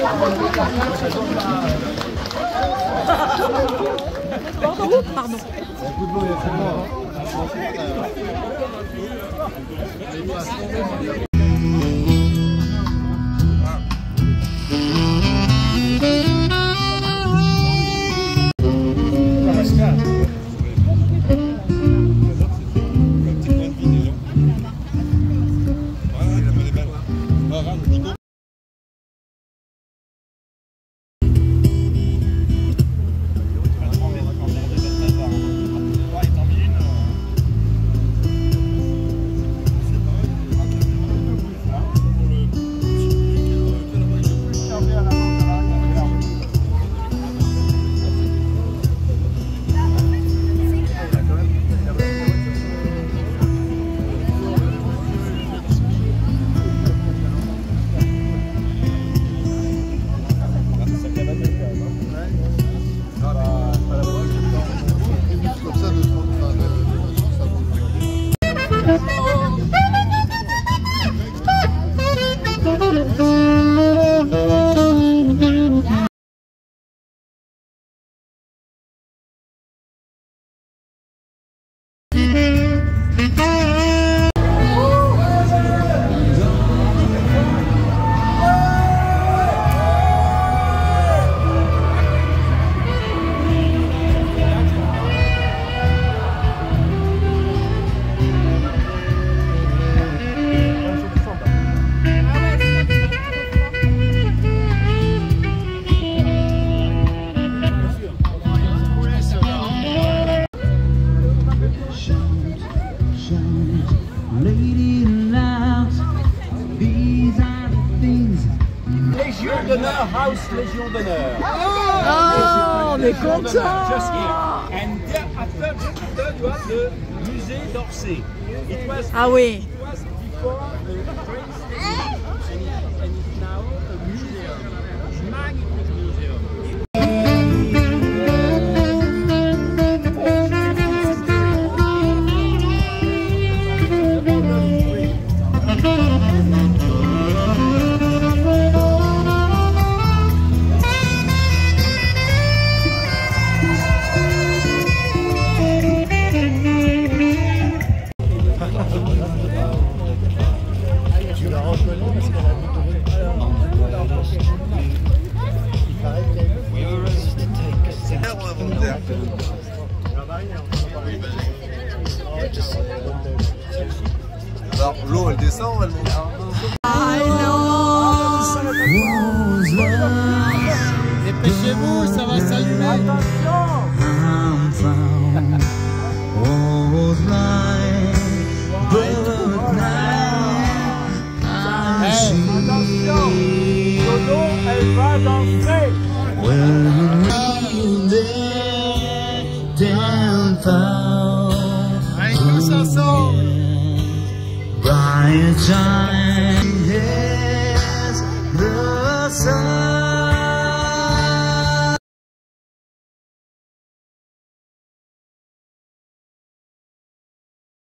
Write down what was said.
Pardon. Légion d'honneur, house Légion d'honneur. Oh, on est content. Just here. And after you have the musée d'Orsay. Ah oui. It was before the train station and it's now a museum. Magnificent museum. Alors l'eau elle descend ou elle monte? Dépêchez-vous, ça va s'allumer. Attention. Dodo, elle va danser. Allez, tous ensemble. Bright shine, yes, the sun.